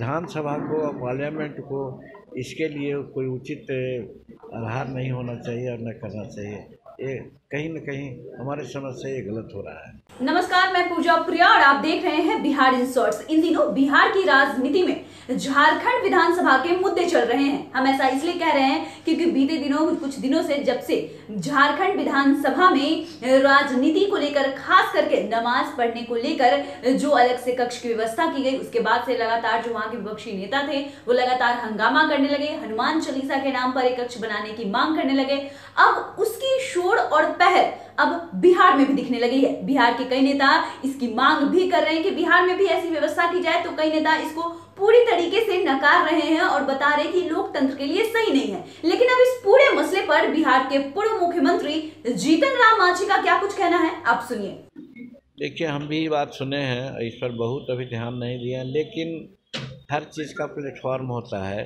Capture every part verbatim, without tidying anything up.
विधानसभा को और पार्लियामेंट को इसके लिए कोई उचित आधार नहीं होना चाहिए और न करना चाहिए। ये कहीं न कहीं हमारे समझ से ये गलत हो रहा है। नमस्कार, मैं पूजा प्रिया और आप देख रहे हैं बिहार इन शॉर्ट्स। इन दिनों बिहार की राजनीति में झारखंड विधानसभा के मुद्दे चल रहे हैं। हम ऐसा इसलिए कह रहे हैं क्योंकि बीते दिनों कुछ दिनों से जब से झारखंड विधानसभा में राजनीति को लेकर, खास करके नमाज पढ़ने को लेकर जो अलग से कक्ष की व्यवस्था की गई, उसके बाद से लगातार जो वहां के विपक्षी नेता थे वो लगातार हंगामा करने लगे, हनुमान चालीसा के नाम पर एक कक्ष बनाने की मांग करने लगे। अब उसकी शोर और पहल अब बिहार में भी दिखने लगी है। बिहार के कई नेता इसकी मांग भी कर रहे हैं कि बिहार में भी ऐसी व्यवस्था की जाए, तो कई नेता इसको पूरी तरीके से नकार रहे हैं और बता रहे हैं कि लोकतंत्र के लिए सही नहीं है। लेकिन अब इस पूरे मसले पर बिहार के पूर्व मुख्यमंत्री जीतन राम मांझी का क्या कुछ कहना है, आप सुनिए। देखिए, हम भी बात सुने हैं, इस पर बहुत अभी ध्यान नहीं दिया, लेकिन हर चीज़ का प्लेटफॉर्म होता है।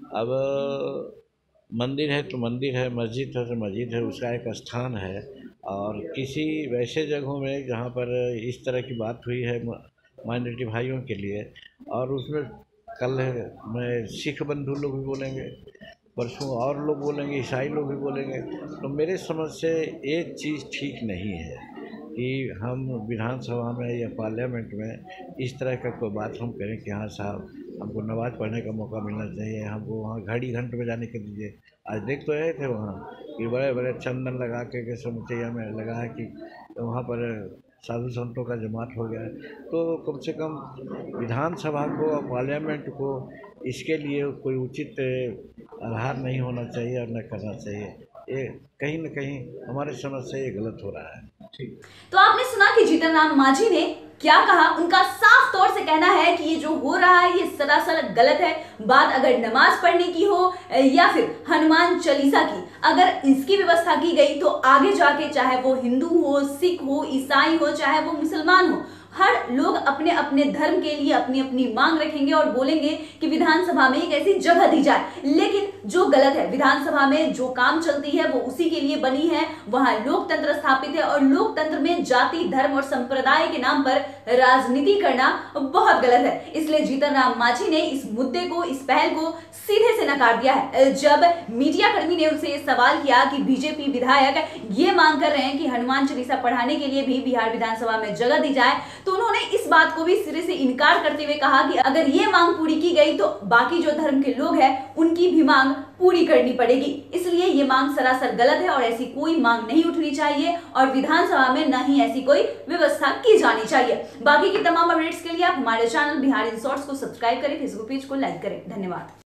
अब मंदिर है तो मंदिर है, मस्जिद है तो मस्जिद है, उसका एक स्थान है। और किसी वैसे जगहों में जहाँ पर इस तरह की बात हुई है माइनॉरिटी भाइयों के लिए, और उसमें कल में सिख बंधु लोग भी बोलेंगे, परसों और लोग बोलेंगे, ईसाई लोग भी बोलेंगे। तो मेरे समझ से एक चीज़ ठीक नहीं है कि हम विधानसभा में या पार्लियामेंट में इस तरह का कोई बात हम करें कि हाँ साहब, हमको नमाज़ पढ़ने का मौका मिलना चाहिए, हमको वहाँ घड़ी घंट में जाने के दीजिए। आज देख तो रहे थे वहाँ कि बड़े बड़े चंदन लगा के समचैया में लगा है कि वहाँ पर साधु संतों का जमात हो गया है। तो कम से कम विधानसभा को और पार्लियामेंट को इसके लिए कोई उचित आधार नहीं होना चाहिए और न करना चाहिए। ये कहीं न कहीं हमारे समझ से ये गलत हो रहा है। ठीक, तो आपने सुना कि जीतन राम मांझी ने क्या कहा। उनका साफ तौर से कहना है कि ये जो हो रहा है ये सरासर गलत है। बात अगर नमाज पढ़ने की हो या फिर हनुमान चालीसा की, अगर इसकी व्यवस्था की गई तो आगे जाके चाहे वो हिंदू हो, सिख हो, ईसाई हो, चाहे वो मुसलमान हो, हर लोग अपने अपने धर्म के लिए अपनी अपनी मांग रखेंगे और बोलेंगे कि विधानसभा में एक ऐसी जगह दी जाए। लेकिन जो गलत है, विधानसभा में जो काम चलती है वो उसी के लिए बनी है, वहां लोकतंत्र स्थापित है और लोकतंत्र में जाति, धर्म और संप्रदाय के नाम पर राजनीति करना बहुत गलत है। इसलिए जीतन राम मांझी ने इस मुद्दे को, इस पहल को सीधे से नकार दिया है। जब मीडिया कर्मी ने उनसे ये सवाल किया कि बीजेपी विधायक ये मांग कर रहे हैं कि हनुमान चालीसा पढ़ाने के लिए भी बिहार विधानसभा में जगह दी जाए, तो उन्होंने इस बात को भी सिरे से इनकार करते हुए कहा कि अगर ये मांग पूरी की गई तो बाकी जो धर्म के लोग हैं उनकी भी मांग पूरी करनी पड़ेगी। इसलिए ये मांग सरासर गलत है और ऐसी कोई मांग नहीं उठनी चाहिए और विधानसभा में न ही ऐसी कोई व्यवस्था की जानी चाहिए। बाकी की तमाम अपडेट्स के लिए आप हमारे चैनल बिहार इन शॉर्ट्स को सब्सक्राइब करें, फेसबुक पेज को लाइक करें। धन्यवाद।